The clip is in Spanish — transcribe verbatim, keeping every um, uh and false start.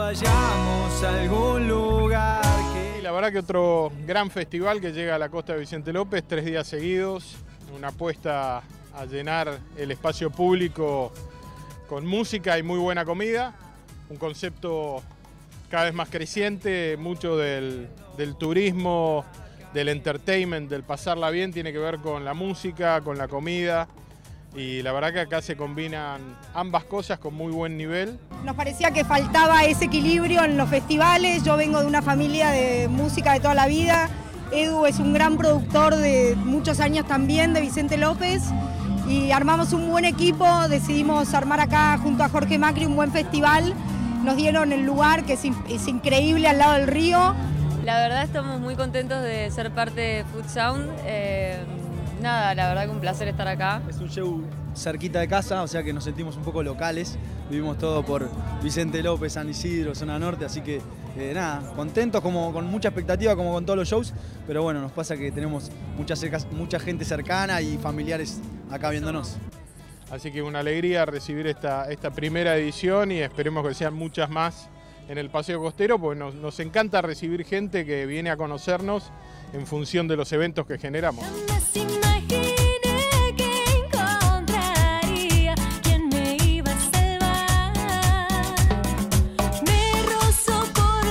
vayamos a algún lugar que... Y la verdad que otro gran festival que llega a la costa de Vicente López, tres días seguidos, una apuesta a llenar el espacio público con música y muy buena comida, un concepto cada vez más creciente, mucho del, del turismo, del entertainment, del pasarla bien, tiene que ver con la música, con la comida, y la verdad que acá se combinan ambas cosas con muy buen nivel. Nos parecía que faltaba ese equilibrio en los festivales. Yo vengo de una familia de música de toda la vida. Edu es un gran productor de muchos años también de Vicente López y armamos un buen equipo, decidimos armar acá junto a Jorge Macri un buen festival. Nos dieron el lugar que es, es increíble al lado del río. La verdad estamos muy contentos de ser parte de Food Sound. Eh, nada, la verdad que un placer estar acá. Es un show cerquita de casa, o sea que nos sentimos un poco locales. Vivimos todo por Vicente López, San Isidro, zona norte, así que eh, nada, contentos, como, con mucha expectativa como con todos los shows, pero bueno, nos pasa que tenemos mucha, cerca, mucha gente cercana y familiares acá viéndonos. Así que una alegría recibir esta, esta primera edición y esperemos que sean muchas más en el Paseo Costero, porque nos, nos encanta recibir gente que viene a conocernos en función de los eventos que generamos.